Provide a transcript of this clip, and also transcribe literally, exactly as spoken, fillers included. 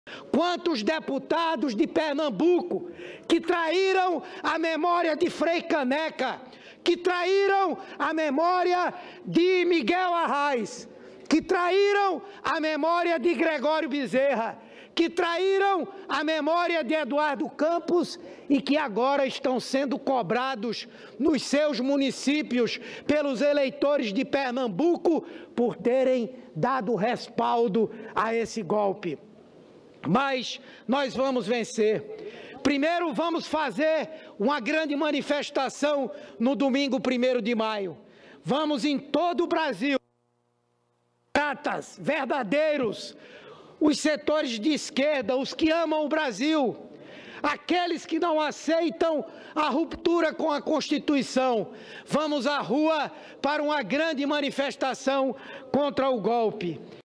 Quantos deputados de Pernambuco que traíram a memória de Frei Caneca, que traíram a memória de Miguel Arraes, que traíram a memória de Gregório Bezerra, que traíram a memória de Eduardo Campos e que agora estão sendo cobrados nos seus municípios pelos eleitores de Pernambuco por terem dado respaldo a esse golpe. Mas nós vamos vencer. Primeiro vamos fazer uma grande manifestação no domingo primeiro de maio. Vamos em todo o Brasil, democratas, verdadeiros, os setores de esquerda, os que amam o Brasil, aqueles que não aceitam a ruptura com a Constituição. Vamos à rua para uma grande manifestação contra o golpe.